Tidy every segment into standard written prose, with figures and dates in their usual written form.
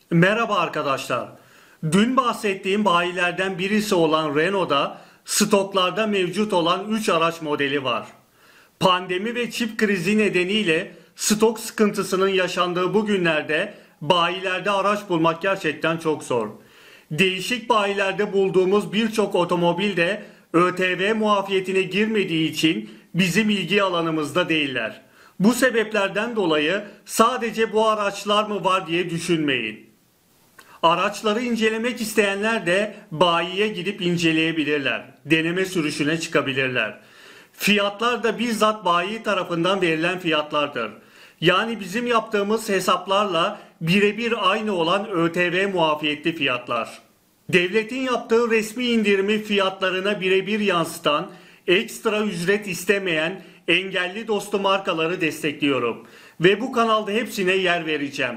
Merhaba arkadaşlar. Dün bahsettiğim bayilerden birisi olan Renault'da stoklarda mevcut olan 3 araç modeli var. Pandemi ve çip krizi nedeniyle stok sıkıntısının yaşandığı bu günlerde bayilerde araç bulmak gerçekten çok zor. Değişik bayilerde bulduğumuz birçok otomobil de ÖTV muafiyetine girmediği için bizim ilgi alanımızda değiller. Bu sebeplerden dolayı sadece bu araçlar mı var diye düşünmeyin. Araçları incelemek isteyenler de bayiye gidip inceleyebilirler. Deneme sürüşüne çıkabilirler. Fiyatlar da bizzat bayi tarafından verilen fiyatlardır. Yani bizim yaptığımız hesaplarla birebir aynı olan ÖTV muafiyetli fiyatlar. Devletin yaptığı resmi indirimi fiyatlarına birebir yansıtan, ekstra ücret istemeyen engelli dostu markaları destekliyorum. Ve bu kanalda hepsine yer vereceğim.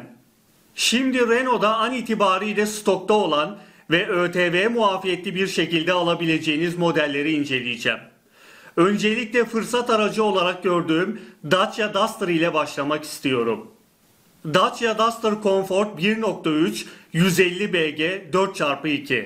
Şimdi Renault'da an itibariyle stokta olan ve ÖTV muafiyetli bir şekilde alabileceğiniz modelleri inceleyeceğim. Öncelikle fırsat aracı olarak gördüğüm Dacia Duster ile başlamak istiyorum. Dacia Duster Comfort 1.3 150 BG 4x2.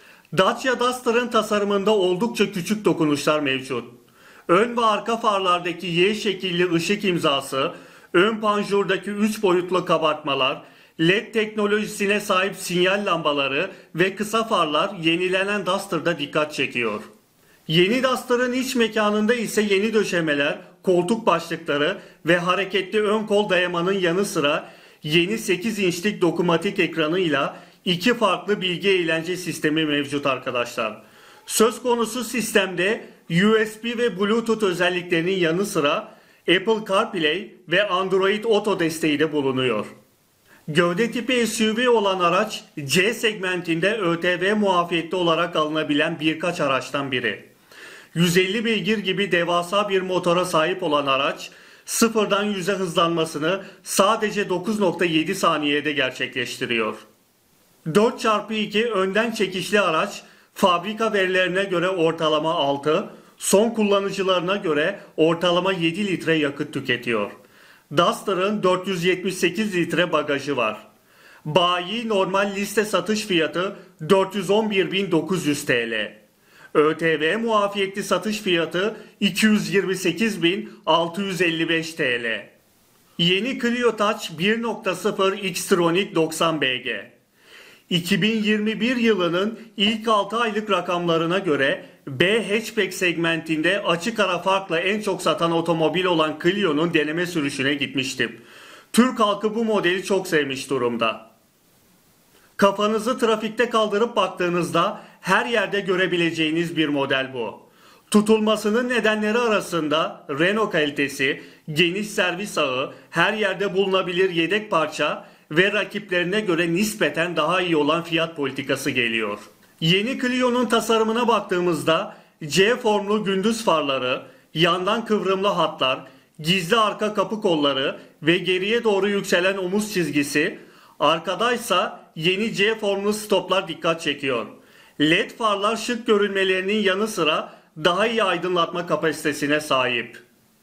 Dacia Duster'ın tasarımında oldukça küçük dokunuşlar mevcut. Ön ve arka farlardaki Y şekilli ışık imzası, ön panjurdaki 3 boyutlu kabartmalar, LED teknolojisine sahip sinyal lambaları ve kısa farlar yenilenen Duster'da dikkat çekiyor. Yeni Duster'ın iç mekanında ise yeni döşemeler, koltuk başlıkları ve hareketli ön kol dayamanın yanı sıra yeni 8 inçlik dokunmatik ekranıyla iki farklı bilgi eğlence sistemi mevcut arkadaşlar. Söz konusu sistemde USB ve Bluetooth özelliklerinin yanı sıra Apple CarPlay ve Android Auto desteği de bulunuyor. Gövde tipi SUV olan araç C segmentinde ÖTV muafiyetli olarak alınabilen birkaç araçtan biri. 150 beygir gibi devasa bir motora sahip olan araç sıfırdan 100'e hızlanmasını sadece 9.7 saniyede gerçekleştiriyor. 4x2 önden çekişli araç fabrika verilerine göre ortalama 6, son kullanıcılarına göre ortalama 7 litre yakıt tüketiyor. Duster'ın 478 litre bagajı var. Bayi normal liste satış fiyatı 411.900 TL. ÖTV muafiyetli satış fiyatı 228.655 TL. Yeni Clio Touch 1.0 Xtronic 90 BG. 2021 yılının ilk 6 aylık rakamlarına göre B hatchback segmentinde açık ara farkla en çok satan otomobil olan Clio'nun deneme sürüşüne gitmiştim. Türk halkı bu modeli çok sevmiş durumda. Kafanızı trafikte kaldırıp baktığınızda her yerde görebileceğiniz bir model bu. Tutulmasının nedenleri arasında Renault kalitesi, geniş servis ağı, her yerde bulunabilir yedek parça ve rakiplerine göre nispeten daha iyi olan fiyat politikası geliyor. Yeni Clio'nun tasarımına baktığımızda C formlu gündüz farları, yandan kıvrımlı hatlar, gizli arka kapı kolları ve geriye doğru yükselen omuz çizgisi, arkadaysa yeni C formlu stoplar dikkat çekiyor. LED farlar şık görünmelerinin yanı sıra daha iyi aydınlatma kapasitesine sahip.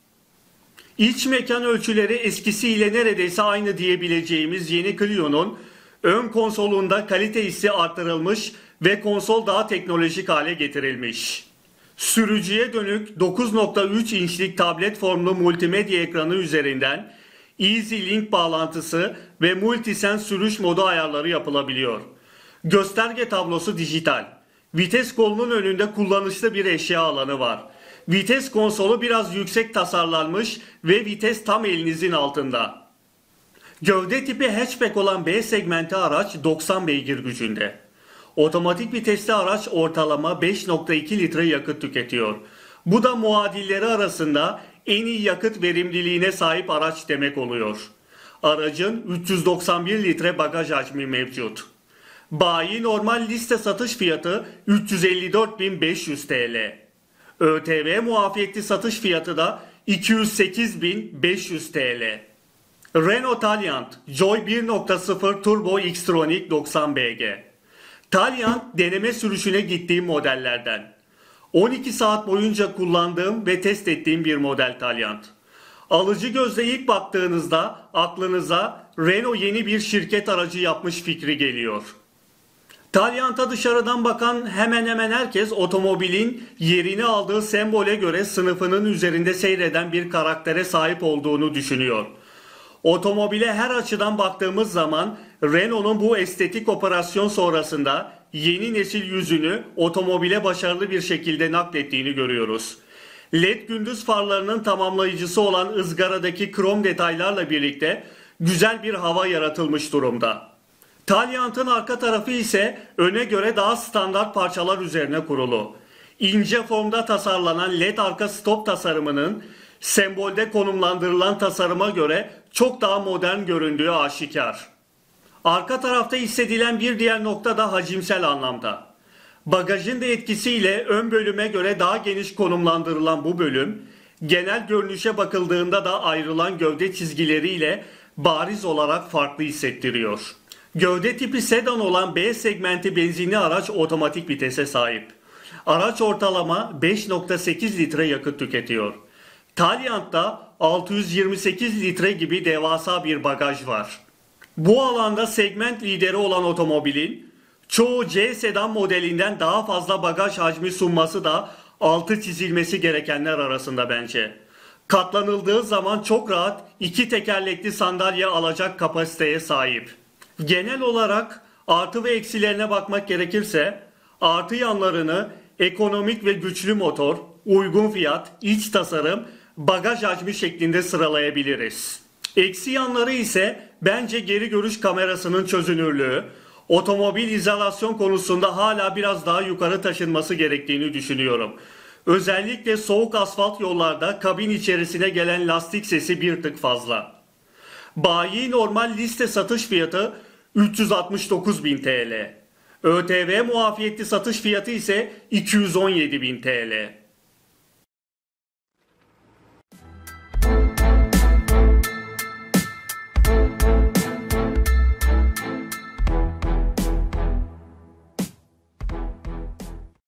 İç mekan ölçüleri eskisiyle neredeyse aynı diyebileceğimiz yeni Clio'nun ön konsolunda kalite hissi artırılmış ve konsol daha teknolojik hale getirilmiş. Sürücüye dönük 9.3 inçlik tablet formlu multimedya ekranı üzerinden Easy Link bağlantısı ve Multisense sürüş modu ayarları yapılabiliyor. Gösterge tablosu dijital. Vites kolunun önünde kullanışlı bir eşya alanı var. Vites konsolu biraz yüksek tasarlanmış ve vites tam elinizin altında. Gövde tipi hatchback olan B segmenti araç 90 beygir gücünde. Otomatik vitesli araç ortalama 5.2 litre yakıt tüketiyor. Bu da muadilleri arasında en iyi yakıt verimliliğine sahip araç demek oluyor. Aracın 391 litre bagaj hacmi mevcut. Bayi normal liste satış fiyatı 354.500 TL. ÖTV muafiyetli satış fiyatı da 208.500 TL. Renault Taliant Joy 1.0 Turbo Xtronic 90 BG. Taliant deneme sürüşüne gittiğim modellerden. 12 saat boyunca kullandığım ve test ettiğim bir model Taliant. Alıcı gözle ilk baktığınızda aklınıza Renault yeni bir şirket aracı yapmış fikri geliyor. Talyant'a dışarıdan bakan hemen hemen herkes otomobilin yerini aldığı sembole göre sınıfının üzerinde seyreden bir karaktere sahip olduğunu düşünüyor. Otomobile her açıdan baktığımız zaman Renault'un bu estetik operasyon sonrasında yeni nesil yüzünü otomobile başarılı bir şekilde naklettiğini görüyoruz. LED gündüz farlarının tamamlayıcısı olan ızgaradaki krom detaylarla birlikte güzel bir hava yaratılmış durumda. Talyant'ın arka tarafı ise öne göre daha standart parçalar üzerine kurulu. İnce formda tasarlanan LED arka stop tasarımının sembolde konumlandırılan tasarıma göre çok daha modern göründüğü aşikar. Arka tarafta hissedilen bir diğer nokta da hacimsel anlamda. Bagajın da etkisiyle ön bölüme göre daha geniş konumlandırılan bu bölüm, genel görünüşe bakıldığında da ayrılan gövde çizgileriyle bariz olarak farklı hissettiriyor. Gövde tipi sedan olan B segmenti benzinli araç otomatik vitese sahip. Araç ortalama 5.8 litre yakıt tüketiyor. Talyant'ta 628 litre gibi devasa bir bagaj var. Bu alanda segment lideri olan otomobilin çoğu C sedan modelinden daha fazla bagaj hacmi sunması da altı çizilmesi gerekenler arasında bence. Katlanıldığı zaman çok rahat iki tekerlekli sandalye alacak kapasiteye sahip. Genel olarak artı ve eksilerine bakmak gerekirse artı yanlarını ekonomik ve güçlü motor, uygun fiyat, iç tasarım, bagaj hacmi şeklinde sıralayabiliriz. Eksi yanları ise bence geri görüş kamerasının çözünürlüğü, otomobil izolasyon konusunda hala biraz daha yukarı taşınması gerektiğini düşünüyorum. Özellikle soğuk asfalt yollarda kabin içerisine gelen lastik sesi bir tık fazla. Bayi normal liste satış fiyatı 369.000 TL. ÖTV muafiyetli satış fiyatı ise 217.000 TL.